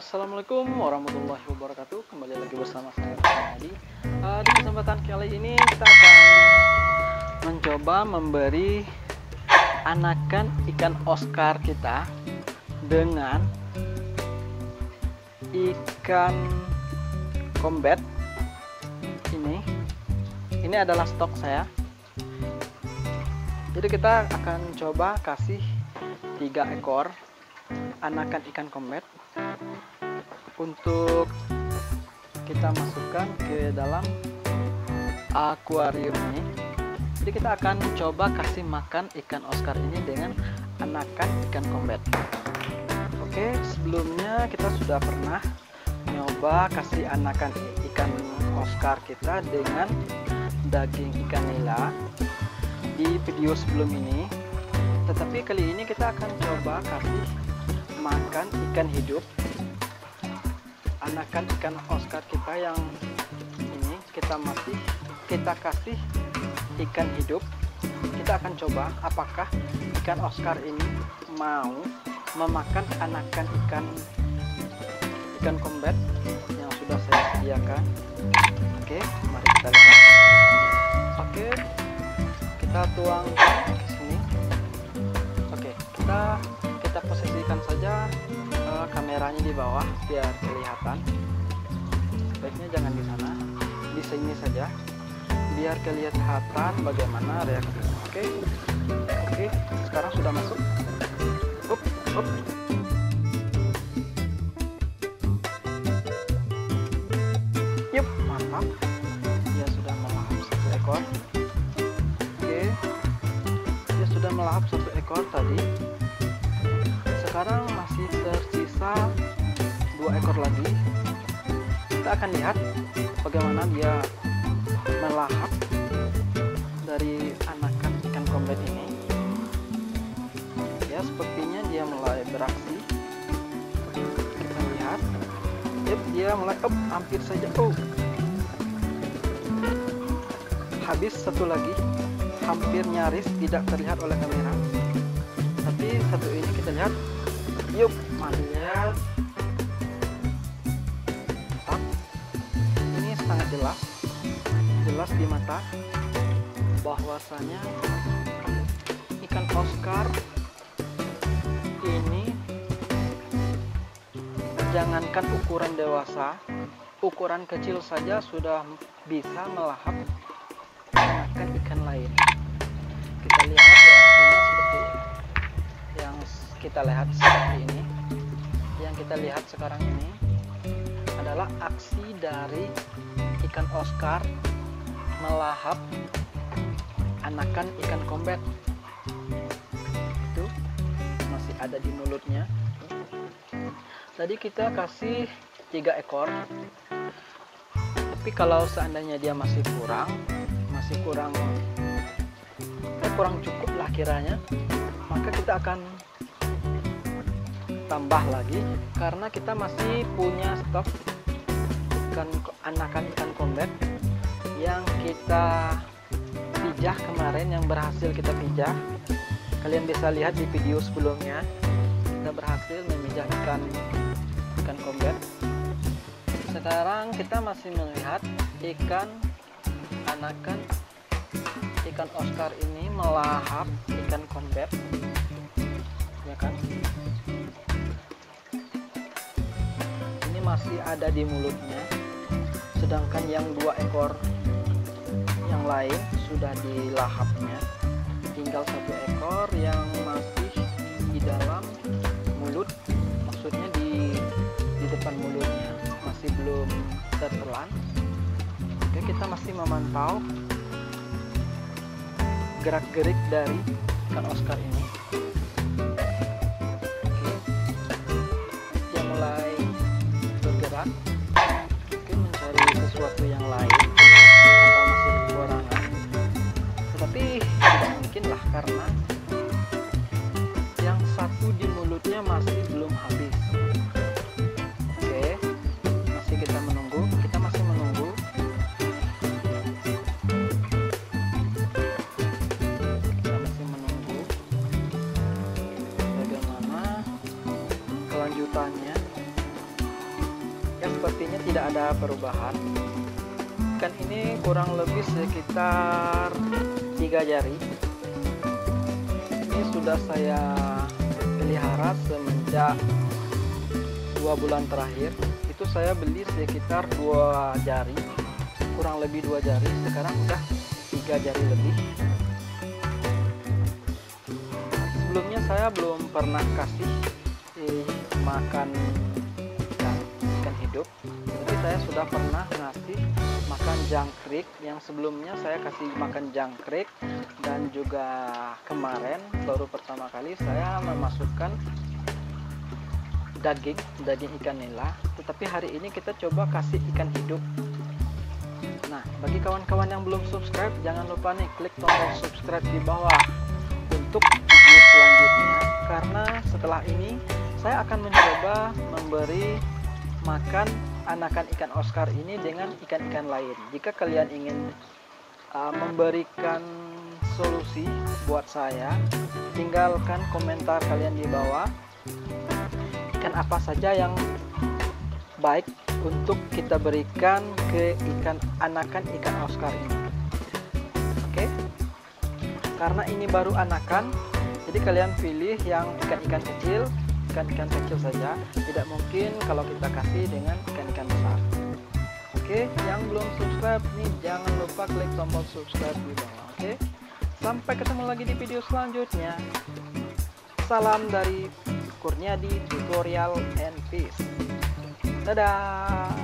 Assalamualaikum warahmatullahi wabarakatuh. Kembali lagi bersama saya Adi. Di kesempatan kali ini kita akan mencoba memberi anakan ikan Oscar kita dengan ikan combat. Ini adalah stok saya. Jadi kita akan coba kasih 3 ekor anakan ikan combat untuk kita masukkan ke dalam akuarium ini. Jadi kita akan coba kasih makan ikan Oscar ini dengan anakan ikan combat. Oke, sebelumnya kita sudah pernah nyoba kasih anakan ikan Oscar kita dengan daging ikan nila di video sebelum ini. Tetapi kali ini kita akan coba kasih makan ikan hidup anakan ikan Oscar kita yang ini. Kita kasih ikan hidup. Kita akan coba apakah ikan Oscar ini mau memakan anakan ikan combat yang sudah saya sediakan. Oke, mari kita lihat. Oke, kita tuang ke sini. Oke, kita posisikan saja kameranya di bawah biar kelihatan. Sebaiknya jangan di sana, di sini saja biar kelihatan bagaimana reaksinya. Oke, sekarang sudah masuk. Up. Yup, mantap. Dia sudah melahap 1 ekor. Oke, dia sudah melahap 1 ekor tadi. Sekarang masih tersisa 2 ekor lagi. Kita akan lihat bagaimana dia melahap dari anakan ikan combat ini. Ya, sepertinya dia mulai beraksi. Kita lihat. Yep, dia mulai hampir saja. Habis 1 lagi. Hampir nyaris tidak terlihat oleh kamera. Tapi 1 ini kita lihat. Yup, mantap. Ini sangat jelas di mata bahwasanya ikan Oscar ini jangankan ukuran dewasa, ukuran kecil saja sudah bisa melahap anakan ikan lain. Kita lihat reaksinya seperti yang kita lihat seperti ini. Yang kita lihat sekarang ini adalah aksi dari ikan Oscar melahap anakan ikan combat. Itu masih ada di mulutnya. Tadi kita kasih 3 ekor. Tapi kalau seandainya dia masih kurang cukup lah kiranya, maka kita akan tambah lagi karena kita masih punya stok anakan ikan combat yang kita pijah kemarin, yang berhasil kita pijah. Kalian bisa lihat di video sebelumnya, kita berhasil memijah ikan combat. Sekarang kita masih melihat anakan ikan Oscar ini melahap ikan combat, ya kan? Ini masih ada di mulutnya, sedangkan yang 2 ekor yang lain sudah dilahapnya. Tinggal 1 ekor yang masih di dalam mulut, maksudnya di depan mulutnya masih belum tertelan. Oke, kita masih memantau gerak-gerik dari ikan Oscar ini. Oke, dia mulai bergerak. Oke, mencari sesuatu yang lain atau masih kekurangan. Tetapi tidak mungkin lah karena yang 1 di mulutnya masih belum habis. Oke, kita masih menunggu. sepertinya tidak ada perubahan. Ikan ini kurang lebih sekitar 3 jari. Ini sudah saya pelihara semenjak 2 bulan terakhir. Itu saya beli sekitar 2 jari, kurang lebih 2 jari. Sekarang udah 3 jari lebih. Sebelumnya saya belum pernah kasih makan ikan hidup, tapi saya sudah pernah ngasih makan jangkrik. Yang sebelumnya saya kasih makan jangkrik, dan juga kemarin baru pertama kali saya memasukkan daging ikan nila. Tetapi hari ini kita coba kasih ikan hidup. Nah, bagi kawan-kawan yang belum subscribe, jangan lupa nih klik tombol subscribe di bawah untuk video selanjutnya, karena setelah ini saya akan mencoba memberi makan anakan ikan Oscar ini dengan ikan-ikan lain. Jika kalian ingin memberikan solusi buat saya, tinggalkan komentar kalian di bawah. Ikan apa saja yang baik untuk kita berikan ke anakan ikan Oscar ini. Oke? Karena ini baru anakan, jadi kalian pilih yang ikan-ikan kecil saja. Tidak mungkin kalau kita kasih dengan ikan-ikan besar. Oke, yang belum subscribe nih, jangan lupa klik tombol subscribe di bawah. Oke, sampai ketemu lagi di video selanjutnya. Salam dari Kurniadi Tutorial and Peace. Dadah.